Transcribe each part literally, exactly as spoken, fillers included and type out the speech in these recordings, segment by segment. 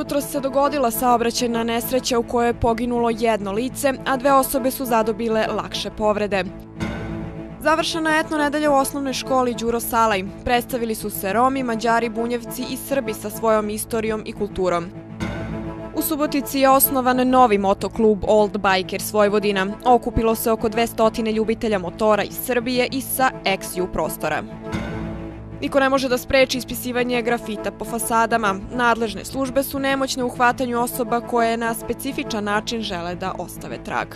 Jutros se dogodila saobraćajna nesreća u kojoj je poginulo jedno lice, a dve osobe su zadobile lakše povrede. Završena je etno nedelja u osnovnoj školi Đuro Salaj. Predstavili su se Romi, Mađari, Bunjevci i Srbi sa svojom istorijom i kulturom. U Subotici je osnovan novi motoklub Old Bikers Vojvodina. Okupilo se oko dvesta ljubitelja motora iz Srbije i sa eks ju prostora. Niko ne može da spreči ispisivanje grafita po fasadama. Nadležne službe su nemoćne u hvatanju osoba koje na specifičan način žele da ostave trag.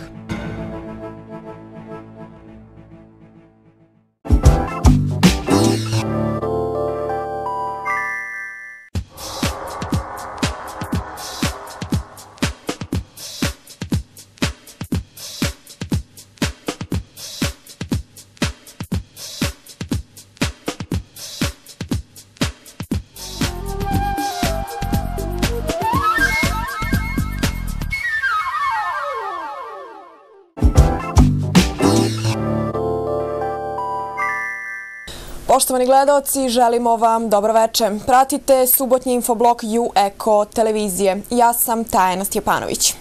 Poštovani gledaoci, želimo vam dobro večer. Pratite subotnji infoblog U Eko televizije. Ja sam Tajana Stjepanović.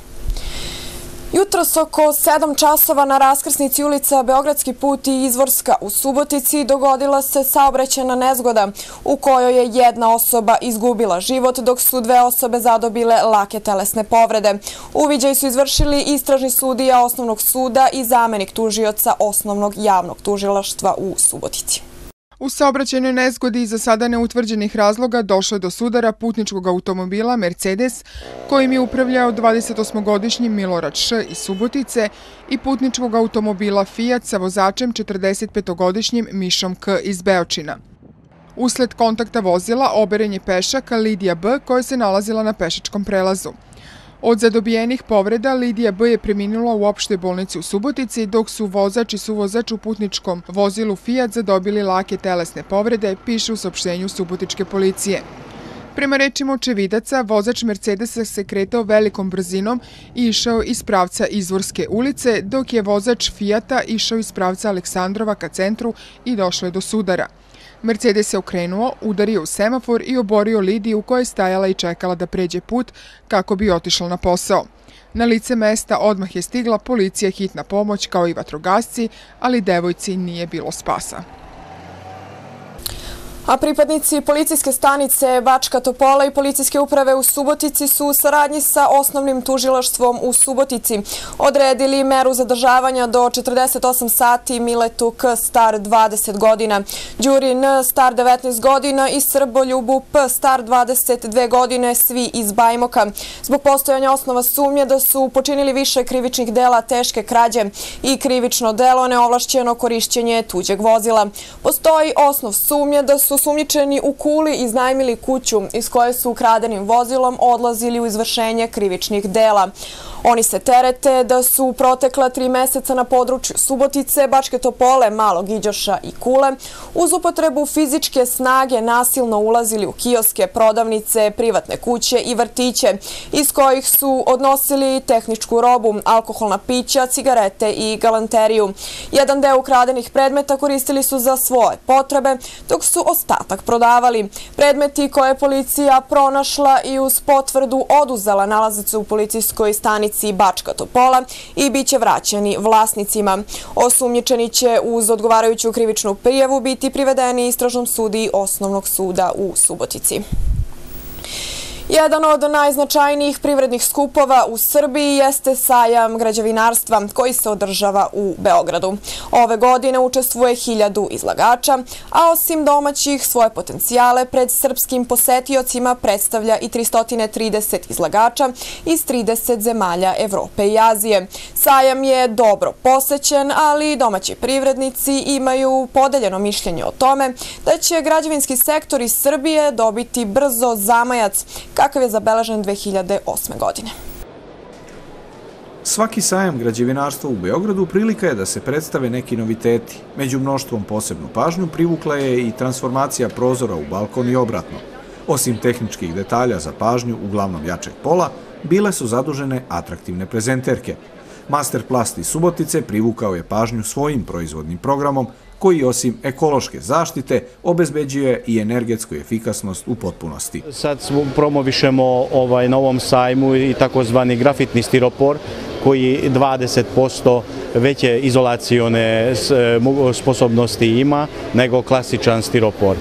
Jutros oko sedam časova na raskrsnici ulica Beogradski put i Izvorska u Subotici dogodila se saobraćajna nezgoda u kojoj je jedna osoba izgubila život, dok su dve osobe zadobile lake telesne povrede. Uviđaj su izvršili istražni sudija Osnovnog suda i zamenik tužioca Osnovnog javnog tužilaštva u Subotici. U saobraćajnoj nezgodi za sada neutvrđenih razloga došlo je do sudara putničkog automobila Mercedes kojim je upravljao dvadesetosmogodišnji Milorad Š. iz Subotice i putničkog automobila Fiat sa vozačem četrdesetpetogodišnjim Mišom K. iz Beočina. Usled kontakta vozila oberen je pešak Lidija B. koja se nalazila na pešačkom prelazu. Od zadobijenih povreda Lidija B. je preminula u opštoj bolnici u Subotici, dok su vozač i suvozač u putničkom vozilu Fiat zadobili lake telesne povrede, piše u saopštenju subotičke policije. Prema rečima očevidaca, vozač Mercedesa se kretao velikom brzinom i išao iz pravca Izvorske ulice, dok je vozač Fijata išao iz pravca Aleksandrova ka centru i došlo je do sudara. Mercedes se okrenuo, udario u semafor i oborio Lidiju koja je stajala i čekala da pređe put kako bi otišla na posao. Na lice mesta odmah je stigla policija, hitna pomoć kao i vatrogasci, ali devojci nije bilo spasa. A pripadnici policijske stanice Bačka Topola i policijske uprave u Subotici su u saradnji sa osnovnim tužilaštvom u Subotici odredili meru zadržavanja do četrdeset osam sati Miletu K. star dvadeset godina, Đuri N. star devetnaest godina i Srboljubu P. star dvadeset dve godine, svi iz Bajmoka, zbog postojanja osnova sumnje da su počinili više krivičnih dela teške krađe i krivično delo neovlašćeno korišćenje tuđeg vozila. Postoji osnov sumnje da su sumnjičeni u Kuli iznajmili kuću iz koje su ukradenim vozilom odlazili u izvršenje krivičnih dela. Oni se terete da su u protekla tri meseca na području Subotice, Bačke Topole, Malog Iđoša i Kule uz upotrebu fizičke snage nasilno ulazili u kioske, prodavnice, privatne kuće i vrtiće iz kojih su odnosili tehničku robu, alkoholna pića, cigarete i galanteriju. Jedan deo ukradenih predmeta koristili su za svoje potrebe, dok su ostatak prodavali. Predmeti koje je policija pronašla i uz potvrdu oduzela nalaze se u policijskoj stanici Bačka Topola i bit će vraćeni vlasnicima. Osumnjičeni će uz odgovarajuću krivičnu prijavu biti privedeni istražnom sudiji Osnovnog suda u Subotici. Jedan od najznačajnijih privrednih skupova u Srbiji jeste sajam građevinarstva koji se održava u Beogradu. Ove godine učestvuje hiljadu izlagača, a osim domaćih svoje potencijale pred srpskim posetiocima predstavlja i tristo trideset izlagača iz trideset zemalja Evrope i Azije. Sajam je dobro posećen, ali domaći privrednici imaju podeljeno mišljenje o tome da će građevinski sektor iz Srbije dobiti brzo zamajac kakav je zabeležen dve hiljade osme. godine. Svaki sajam građevinarstva u Beogradu prilika je da se predstave neki noviteti. Među mnoštvom posebnu pažnju privukla je i transformacija prozora u balkon i obratno. Osim tehničkih detalja za pažnju, uglavnom jačeg pola, bile su zadužene atraktivne prezenterke. Masterplast iz Subotice privukao je pažnju svojim proizvodnim programom koji osim ekološke zaštite obezbeđuje i energetsku efikasnost u potpunosti. Sad promovišemo ovaj, na ovom sajmu i takozvani grafitni stiropor koji dvadeset posto veće izolacione sposobnosti ima nego klasičan stiropor.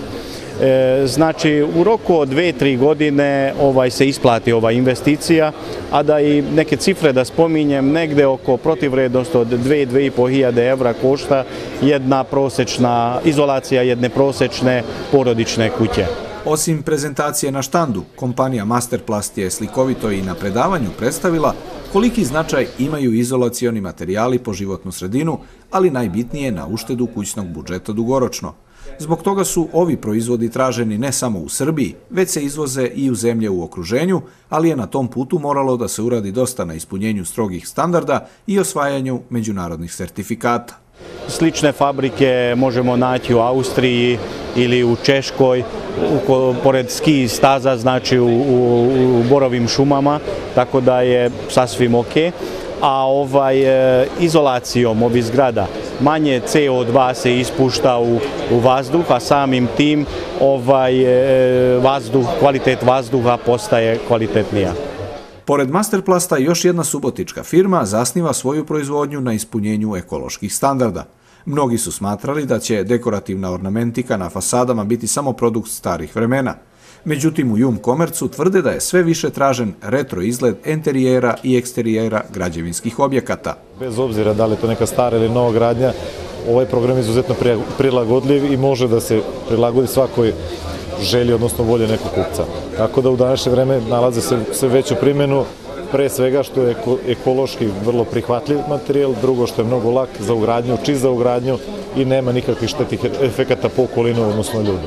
Znači, u roku od dve do tri godine ovaj, se isplati ova investicija, a da i neke cifre da spominjem, negde oko protivvrednost od dve do dve i po hiljade evra košta jedna prosečna izolacija jedne prosečne porodične kuće. Osim prezentacije na štandu, kompanija Masterplast je slikovito i na predavanju predstavila koliki značaj imaju izolacioni materijali po životnu sredinu, ali najbitnije na uštedu kućnog budžeta dugoročno. Zbog toga su ovi proizvodi traženi ne samo u Srbiji, već se izvoze i u zemlje u okruženju, ali je na tom putu moralo da se uradi dosta na ispunjenju strogih standarda i osvajanju međunarodnih sertifikata. Slične fabrike možemo naći u Austriji ili u Češkoj, pored ski staza, znači u, u, u borovim šumama, tako da je sasvim ok. A ovaj, izolacijom ovih zgrada manje C O dva se ispušta u, u vazduh, a samim tim ovaj, vazduh, kvalitet vazduha postaje kvalitetnija. Pored Masterplasta, još jedna subotička firma zasniva svoju proizvodnju na ispunjenju ekoloških standarda. Mnogi su smatrali da će dekorativna ornamentika na fasadama biti samo produkt starih vremena. Međutim, u Jum Komercu tvrde da je sve više tražen retro izgled enterijera i eksterijera građevinskih objekata. Bez obzira da li je to neka stara ili nova gradnja, ovaj program je izuzetno prilagodljiv i može da se prilagodi svakoj želji, odnosno volje nekog kupca. Tako da u današnje vreme nalaze se sve veću primjenu, pre svega što je ekološki vrlo prihvatljiv materijal, drugo što je mnogo lak za ugradnju, čist za ugradnju i nema nikakvih štetnih efekata po okolinu, odnosno ljudi.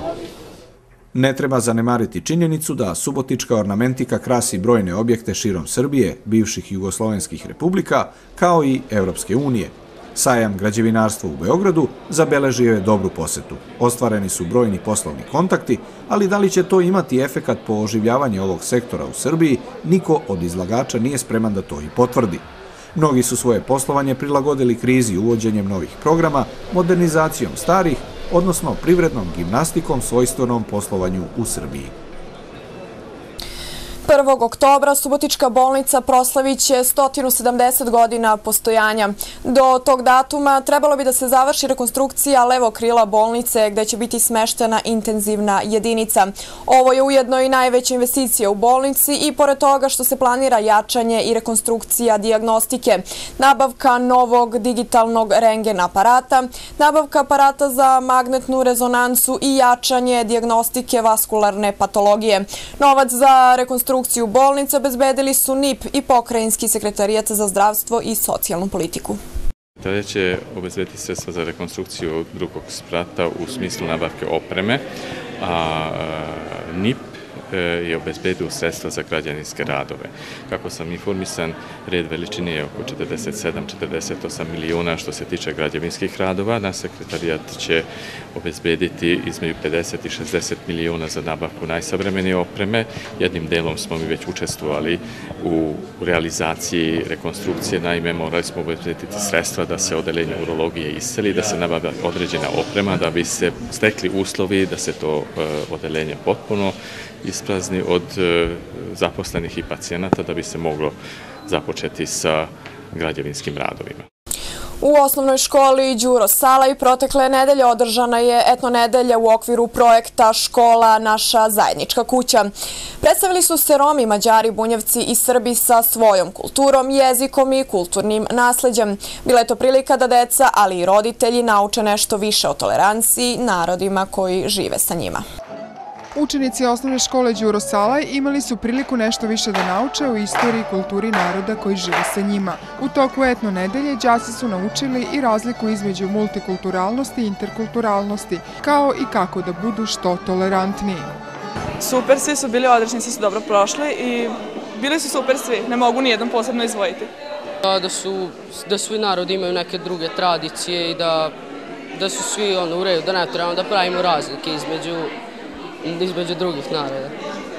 Ne treba zanemariti činjenicu da subotička ornamentika krasi brojne objekte širom Srbije, bivših jugoslovenskih republika, kao i Evropske unije. Sajam građevinarstva u Beogradu zabeležio je dobru posetu. Ostvareni su brojni poslovni kontakti, ali da li će to imati efekat po oživljavanju ovog sektora u Srbiji, niko od izlagača nije spreman da to i potvrdi. Mnogi su svoje poslovanje prilagodili krizi uvođenjem novih programa, modernizacijom starih, odnosno privrednom gimnastikom svojstvenom poslovanju u Srbiji. prvog oktobra Subotička bolnica proslaviće sto sedamdeset godina postojanja. Do tog datuma trebalo bi da se završi rekonstrukcija levog krila bolnice gde će biti smeštena intenzivna jedinica. Ovo je ujedno i najveća investicija u bolnici i pored toga što se planira jačanje i rekonstrukcija dijagnostike, nabavka novog digitalnog rengen aparata, nabavka aparata za magnetnu rezonancu i jačanje dijagnostike vaskularne patologije. Novac za rekonstrukciju Rekonstrukciju bolnice obezbedili su N I P i Pokrajinski sekretarijat za zdravstvo i socijalnu politiku. Tada će obezbediti sredstva za rekonstrukciju drugog sprata u smislu nabavke opreme, a N I P je obezbedio sredstva za građevinske radove. Kako sam informisan, red veličine je oko četrdeset sedam do četrdeset osam milijuna što se tiče građevinskih radova. Naš sekretarijat će obezbediti između pedeset i šezdeset milijuna za nabavku najsavremenije opreme. Jednim delom smo mi već učestvovali u realizaciji rekonstrukcije, naime morali smo obezbediti sredstva da se odeljenje urologije iseli, da se nabavlja određena oprema, da bi se stekli uslovi da se to odeljenje potpuno isprazni od zaposlenih i pacijenata da bi se moglo započeti sa građevinskim radovima. U osnovnoj školi Đuro Salaj protekle nedelje održana je etno nedelja u okviru projekta Škola naša zajednička kuća. Predstavili su se Romi, Mađari, Bunjevci i Srbi sa svojom kulturom, jezikom i kulturnim nasleđem. Bila je to prilika da deca, ali i roditelji nauče nešto više o toleranciji narodima koji žive sa njima. Učenici osnovne škole Đuro Salaj imali su priliku nešto više da nauče o istoriji i kulturi naroda koji žive sa njima. U toku etno nedelje đaci su naučili i razliku između multikulturalnosti i interkulturalnosti, kao i kako da budu što tolerantniji. Super, svi su bili odlični, svi su dobro prošli i bili su super svi, ne mogu nijednom posebno izdvojiti. Da su, da svi narodi imaju neke druge tradicije i da, da su svi ono, u redu, da ne trebamo da pravimo razlike između između drugih naroda.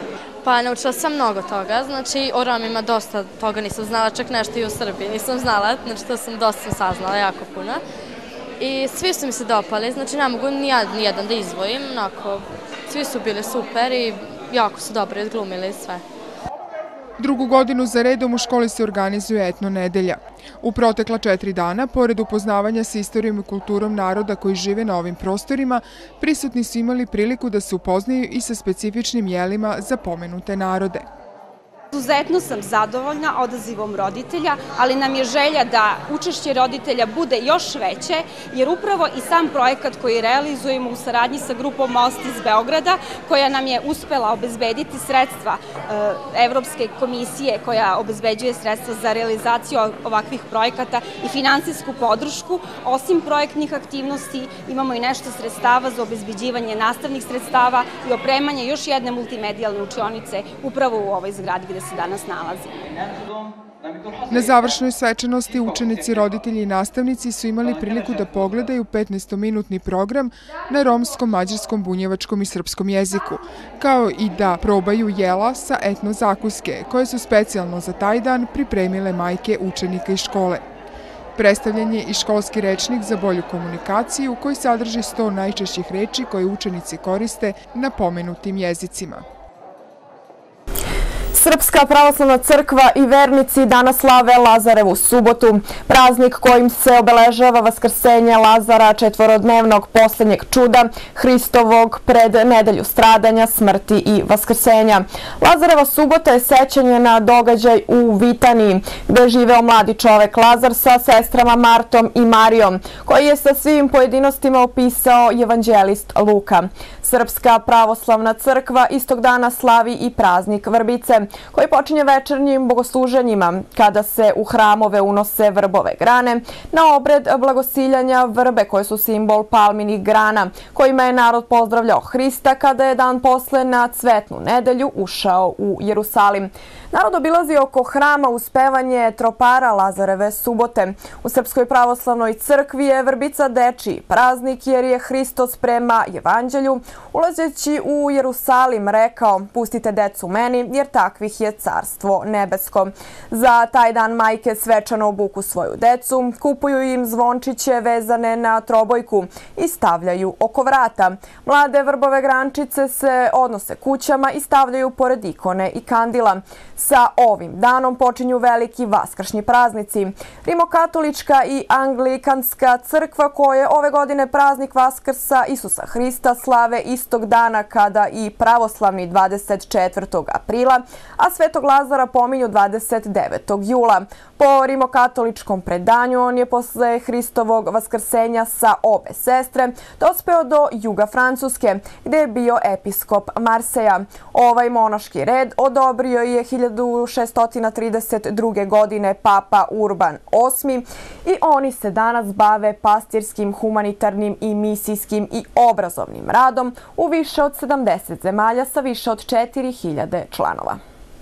Pa naučila sam mnogo toga, znači o Romima dosta toga nisam znala, čak nešto i u Srbiji nisam znala, znači to sam dosta saznala, jako puno. I svi su mi se dopali, znači ne mogu nijedan da izdvojim, onako, svi su bili super i jako su dobro izglumili sve. Drugu godinu za redom u školi se organizuje etno nedelja. U protekla četiri dana, pored upoznavanja sa istorijom i kulturom naroda koji žive na ovim prostorima, prisutni su imali priliku da se upoznaju i sa specifičnim jelima za pomenute narode. Izuzetno sam zadovoljna odazivom roditelja, ali nam je želja da učešće roditelja bude još veće, jer upravo i sam projekat koji realizujemo u saradnji sa grupom Most iz Beograda, koja nam je uspela obezbediti sredstva Evropske komisije koja obezbeđuje sredstva za realizaciju ovakvih projekata i finansijsku podršku, osim projektnih aktivnosti imamo i nešto sredstava za obezbeđivanje nastavnih sredstava i opremanje još jedne multimedijalne učionice upravo u ovoj zgradi gde se danas nalazimo. Na završnoj svečanosti učenici, roditelji i nastavnici su imali priliku da pogledaju petnaestominutni program na romskom, mađarskom, bunjevačkom i srpskom jeziku, kao i da probaju jela sa etno zakuske, koje su specijalno za taj dan pripremile majke učenika iz škole. Predstavljen je i školski rečnik za bolju komunikaciju koji sadrži sto najčešćih reči koje učenici koriste na pomenutim jezicima. Srpska pravoslavna crkva i vernici danas slave Lazarevu subotu, praznik kojim se obeležava vaskrsenje Lazara, četvorodnevnog poslednjeg čuda Hristovog pred nedelju stradanja, smrti i vaskrsenja. Lazareva subota je sećanje na događaj u Vitaniji, gde je živeo mladi čovek Lazar sa sestrama Martom i Marijom, koji je sa svim pojedinostima opisao evanđelist Luka. Srpska pravoslavna crkva istog dana slavi i praznik Vrbice, koji počinje večernjim bogosluženjima, kada se u hramove unose vrbove grane, na obred blagosiljanja vrbe koje su simbol palminih grana, kojima je narod pozdravljao Hrista kada je dan posle na Cvetnu nedelju ušao u Jerusalim. Narod obilazi oko hrama uz pevanje tropara Lazareve subote. U Srpskoj pravoslavnoj crkvi je Vrbica dečiji praznik jer je Hristos prema evanđelju ulazeći u Jerusalim rekao: "Pustite decu meni jer takvih je carstvo nebesko." Za taj dan majke svečano obuku svoju decu, kupuju im zvončiće vezane na trobojku i stavljaju oko vrata. Mlade vrbove grančice se odnose kućama i stavljaju pored ikone i kandila. Sa ovim danom počinju veliki vaskršnji praznici. Rimokatolička i anglikanska crkva koje ove godine praznik Vaskrsa Isusa Hrista slave istog dana kada i pravoslavni dvadeset četvrtog aprila, a Svetog Lazara pominju dvadeset devetog jula. Po rimokatoličkom predanju on je posle Hristovog vaskrsenja sa obe sestre dospeo do juga Francuske, gde je bio episkop Marseja. Ovaj monaški red odobrio je hiljadu šessto trideset druge. godine papa Urban osmi i oni se danas bave pastirskim, humanitarnim i misijskim i obrazovnim radom u više od sedamdeset zemalja sa više od četiri hiljade članova.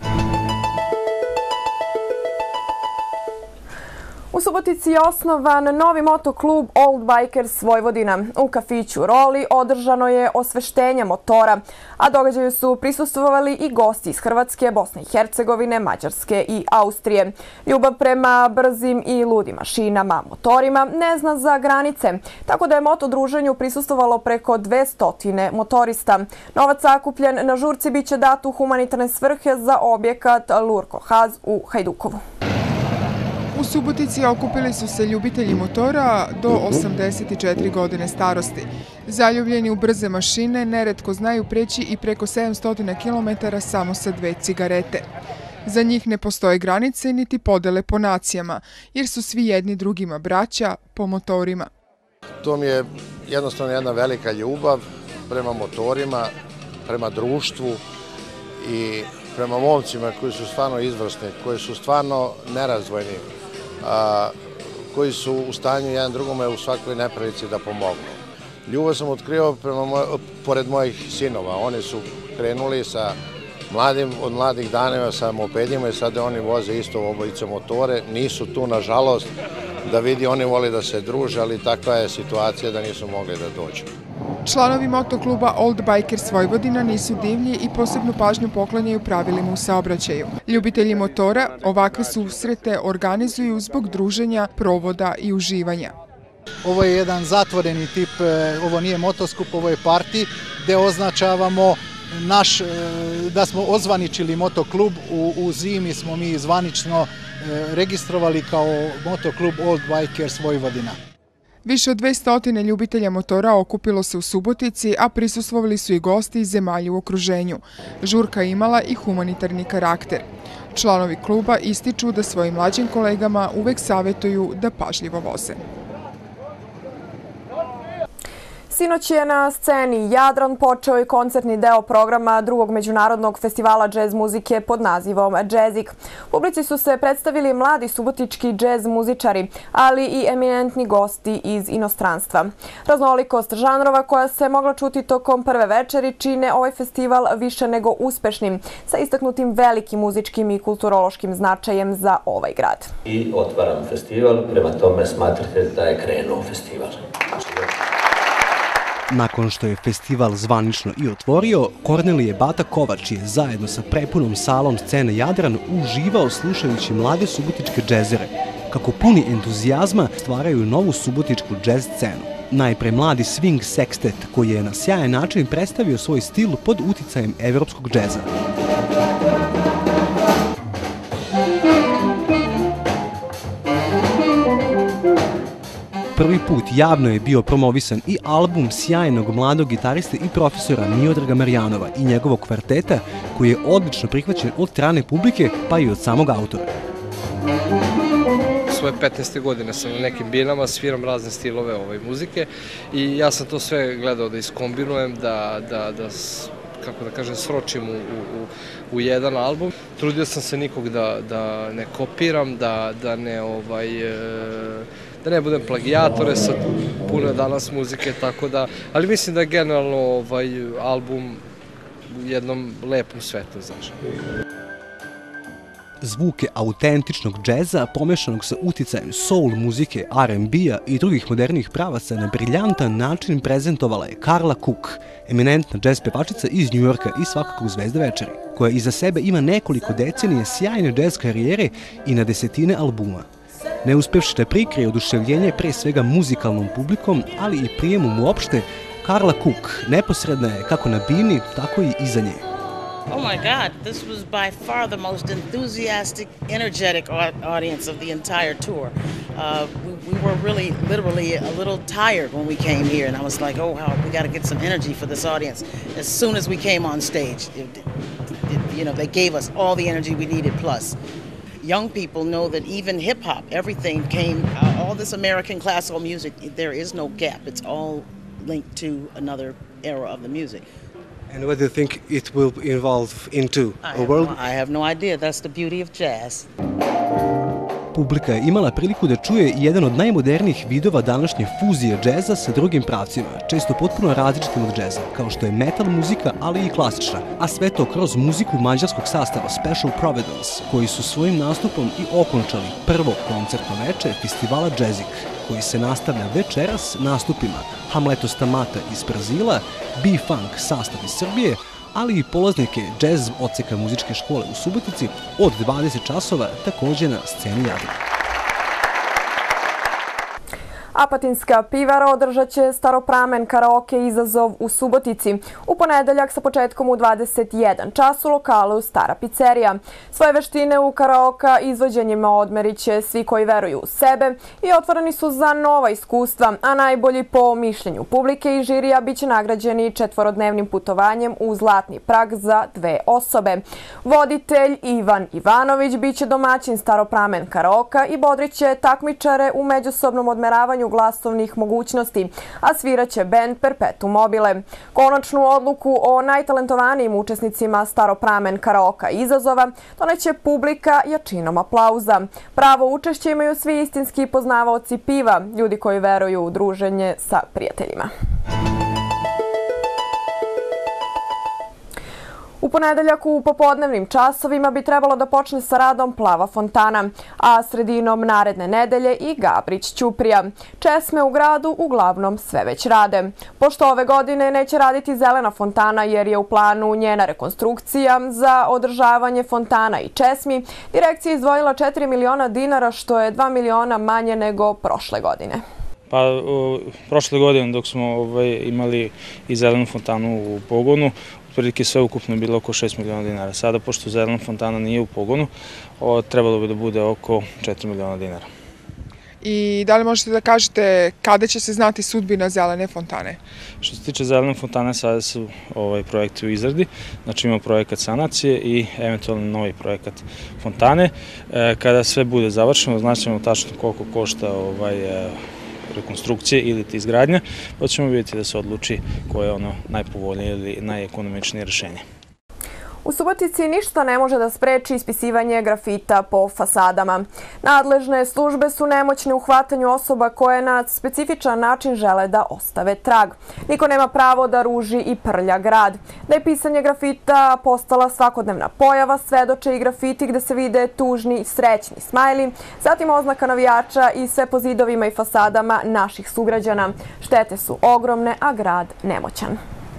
U Subotici je osnovan novi motoklub Old Bikers Vojvodina. U kafiću Roli održano je osveštenje motora, a događaju su prisustvovali i gosti iz Hrvatske, Bosne i Hercegovine, Mađarske i Austrije. Ljubav prema brzim i ludim mašinama, motorima ne zna za granice, tako da je motodruženju prisustvovalo preko dvesta motorista. Novac sakupljen na žurci biće dat u humanitarne svrhe za objekat Lurko Haz u Hajdukovu. U Subotici okupili su se ljubitelji motora do osamdeset četiri godine starosti. Zaljubljeni u brze mašine neretko znaju preći i preko sedamsto kilometara samo sa dve cigarete. Za njih ne postoje granice niti podele po nacijama, jer su svi jedni drugima braća po motorima. To mi je jednostavno jedna velika ljubav prema motorima, prema društvu i prema momcima koji su stvarno izvrsni, koji su stvarno nerazdvojni, koji su u stanju jedan drugome u svakoj nepravici da pomognu. Ljubav sam otkrio pored mojih sinova. Oni su krenuli sa mladim, od mladih daneva sa mopedima i sada oni voze isto obojice motore. Nisu tu, nažalost, da vidi, oni vole da se druže, ali takva je situacija da nisu mogli da dođu. Članovi motokluba Old Bikers Vojvodina nisu divlji i posebnu pažnju poklanjaju pravilima u saobraćaju. Ljubitelji motora ovakve susrete organizuju zbog druženja, provoda i uživanja. Ovo je jedan zatvoreni tip, ovo nije motoskup, ovo je parti gde označavamo naš, da smo ozvaničili motoklub. U, u zimi smo mi zvanično registrovali kao motoklub Old Bikers Vojvodina. Više od dvesta ljubitelja motora okupilo se u Subotici, a prisustvovali su i gosti iz zemalja u okruženju. Žurka je imala i humanitarni karakter. Članovi kluba ističu da svojim mlađim kolegama uvek savjetuju da pažljivo voze. Sinoć je na sceni Jadran počeo i koncertni deo programa drugog međunarodnog festivala džez muzike pod nazivom Džezik. Publici su se predstavili mladi subotički džez muzičari, ali i eminentni gosti iz inostranstva. Raznolikost žanrova koja se mogla čuti tokom prve večeri čine ovaj festival više nego uspešnim, sa istaknutim velikim muzičkim i kulturološkim značajem za ovaj grad. I otvaram festival, prema tome smatrate da je krenuo festival. Nakon što je festival zvanično i otvorio, Kornelije Bata Kovač je zajedno sa prepunom salom scene Jadran uživao slušajući mlade subotičke džezere, kako puni entuzijazma stvaraju novu subotičku džez scenu. Najpre mladi swing sextet koji je na sjajan način predstavio svoj stil pod uticajem evropskog džeza. Prvi put javno je bio promovisan i album sjajnog mladog gitariste i profesora Miodraga Marjanova i njegovog kvarteta, koji je odlično prihvaćen od strane publike, pa i od samog autora. Svoje petnaeste godine sam na nekim binama, sviram razne stilove ove muzike i ja sam to sve gledao da iskombinujem, da, da, da kako da kažem, sročim u, u, u jedan album. Trudio sam se nikog da, da ne kopiram, da, da ne ovaj... da ne budem plagijatore, sad puno je danas muzike, tako da, ali mislim da je generalno ovaj album u jednom lepom svetu, znaš. Zvuke autentičnog džeza pomešanog sa uticajem soul muzike, R and B-a i drugih modernih pravaca na briljantan način prezentovala je Carla Cook, eminentna džez pevačica iz Njujorka i svakako zvezda večeri, koja iza sebe ima nekoliko decenije sjajne džez karijere i na desetine albuma. Ne uspevši da prikrije oduševljenje pre svega muzikalnom publikom, ali i prijemom uopšte, Carla Cook neposredna je kako na bini, tako i iza nje. Oh my God, this was by far the most enthusiastic, energetic audience of the entire tour. Uh, we, we were really, literally a little tired when we came here, and I was like, oh, wow, we got to get some energy for this audience. As soon as we came on stage, it, it, you know, they gave us all the energy we needed plus. Young people know that even hip-hop, everything came, uh, all this American classical music, there is no gap. It's all linked to another era of the music. And what do you think it will evolve into? A world? I have no idea. That's the beauty of jazz. Publika je imala priliku da čuje jedan od najmodernijih vidova današnje fuzije džeza sa drugim pravcima, često potpuno različitim od džeza, kao što je metal muzika, ali i klasična, a sve to kroz muziku mađarskog sastava Special Providence, koji su svojim nastupom i okončali prvo koncertno veče festivala Džezik, koji se nastavlja večeras nastupima Hamleto Stamata iz Brazila, B-Funk sastav iz Srbije, ali i polaznike džez odseka muzičke škole u Subotici od dvadeset časova također na sceni Jadran. Apatinska pivara održat će staropramen karaoke izazov u Subotici. U ponedeljak sa početkom u dvadeset jedan čas u lokalu Stara pizzerija. Svoje veštine u karaoka izvođenjima odmerit će svi koji veruju u sebe i otvoreni su za nova iskustva, a najbolji po mišljenju publike i žirija bit će nagrađeni četvorodnevnim putovanjem u Zlatni Prag za dve osobe. Voditelj Ivan Ivanović bit će domaćin staropramen karaoka i bodrit će takmičare u međusobnom odmeravanju glasovnih mogućnosti, a sviraće bend Perpetuum mobile. Konačnu odluku o najtalentovanijim učesnicima staropramen karaoka izazova doneće publika jačinom aplauza. Pravo učešće imaju svi istinski poznavaoci piva, ljudi koji veruju u druženje sa prijateljima. U ponedeljak u popodnevnim časovima bi trebalo da počne sa radom Plava fontana, a sredinom naredne nedelje i Gabrić Ćuprija. Česme u gradu uglavnom sve već rade. Pošto ove godine neće raditi Zelena fontana jer je u planu njena rekonstrukcija, za održavanje fontana i česmi direkcija je izdvojila četiri miliona dinara, što je dva miliona manje nego prošle godine. Pa prošle godine dok smo imali i Zelenu fontanu u pogonu, otprilike sve ukupno je bilo oko šest miliona dinara. Sada, pošto Zelena fontana nije u pogonu, trebalo bi da bude oko četiri miliona dinara. I da li možete da kažete kada će se znati sudbina Zelene fontane? Što se tiče Zelene fontane, sada su projekti u izradi, znači imamo projekat sanacije i eventualno novi projekat fontane. Kada sve bude završeno, znaćemo tačno koliko košta rekonstrukcije ili izgradnja, pa ćemo vidjeti da se odluči koje je ono najpovoljnije ili najekonomičnije rešenje. U Subotici ništa ne može da spreči ispisivanje grafita po fasadama. Nadležne službe su nemoćne u hvatanju osoba koje na specifičan način žele da ostave trag. Niko nema pravo da ruži i prlja grad. Da je pisanje grafita postala svakodnevna pojava, svedoče i grafiti gde se vide tužni i srećni smajli, zatim oznaka navijača i sve po zidovima i fasadama naših sugrađana. Štete su ogromne, a grad nemoćan.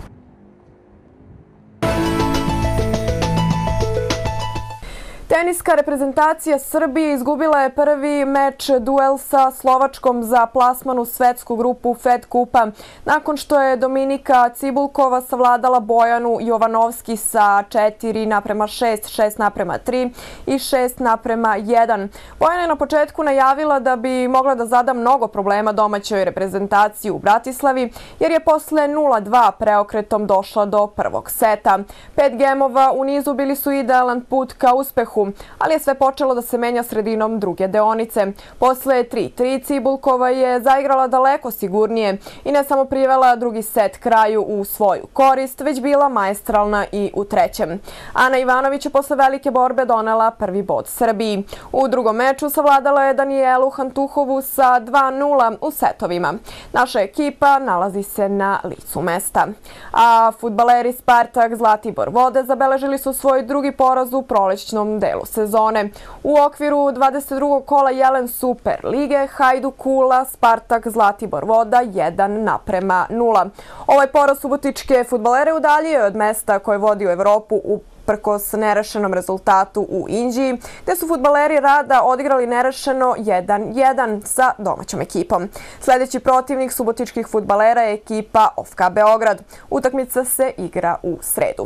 Teniska reprezentacija Srbije izgubila je prvi meč duel sa Slovačkom za plasman u svetsku grupu Fed kupa, nakon što je Dominika Cibulkova savladala Bojanu Jovanovski sa četiri naprema šest, šest naprema tri i šest naprema jedan. Bojana je na početku najavila da bi mogla da zada mnogo problema domaćoj reprezentaciji u Bratislavi, jer je posle nula dva preokretom došla do prvog seta. Pet gemova u nizu bili su idealan put ka uspehu, ali je sve počelo da se menja sredinom druge deonice. Posle tri tri Cibulkova je zaigrala daleko sigurnije i ne samo privela drugi set kraju u svoju korist, već bila maestralna i u trećem. Ana Ivanović je posle velike borbe donela prvi bod Srbiji. U drugom meču savladala je Danijelu Hantuhovu sa dva nula u setovima. Naša ekipa nalazi se na licu mesta. A fudbaleri Spartak Zlatibor Vode zabeležili su svoj drugi poraz u prolećnom delu sezone. U okviru dvadeset drugog kola Jelen Super lige Hajduk Kula Spartak Zlatibor Voda jedan naprema nula. Ovaj poraz subotičke fudbalere udaljio od mesta koje vodi u Evropu uprkos nerešenom rezultatu u Inđiji, gde su fudbaleri Rada odigrali nerešeno jedan jedan sa domaćom ekipom. Sljedeći protivnik subotičkih fudbalera je ekipa O F K Beograd. Utakmica se igra u sredu.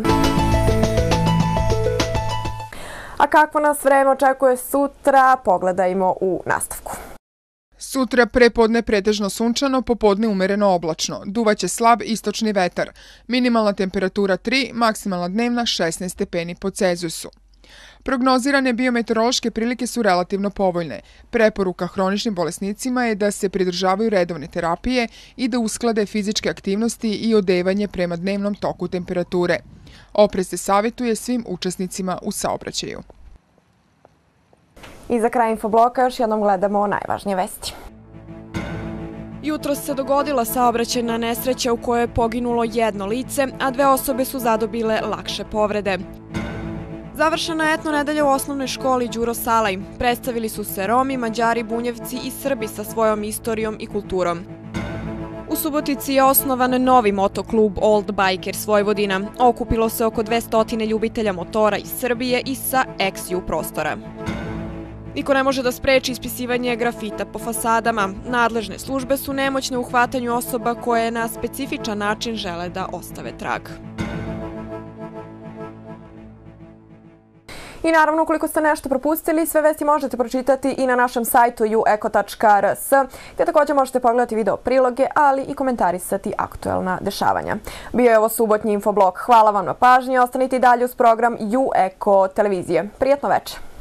A kakvo nas vreme očekuje sutra, pogledajmo u nastavku. Sutra prepodne pretežno sunčano, popodne umereno oblačno. Duvaće slab istočni vetar. Minimalna temperatura tri, maksimalna dnevna šesnaest stepeni po Celzijusu. Prognozirane biometeorološke prilike su relativno povoljne. Preporuka hroničnim bolesnicima je da se pridržavaju redovne terapije i da usklade fizičke aktivnosti i odevanje prema dnevnom toku temperature. Oprez se savjetuje svim učesnicima u saobraćaju. I za kraj infobloka još jednom gledamo najvažnije vesti. Jutros se dogodila saobraćajna nesreća u kojoj je poginulo jedno lice, a dve osobe su zadobile lakše povrede. Završena je etno nedelja u osnovnoj školi Đuro Salaj. Predstavili su se Romi, Mađari, Bunjevci i Srbi sa svojom istorijom i kulturom. U Subotici je osnovan novi motoklub Old Bikers Vojvodina. Okupilo se oko dvesta ljubitelja motora iz Srbije i sa ex-ju prostora. Niko ne može da spreči ispisivanje grafita po fasadama. Nadležne službe su nemoćne u hvatanju osoba koje na specifičan način žele da ostave trag. I naravno, ukoliko ste nešto propustili, sve vesti možete pročitati i na našem sajtu ju eko tačka r s, gdje također možete pogledati video priloge, ali i komentarisati aktuelna dešavanja. Bio je ovo subotnji infoblog. Hvala vam na pažnji. Ostanite i dalje uz program Ju Eko televizije. Prijetno večer.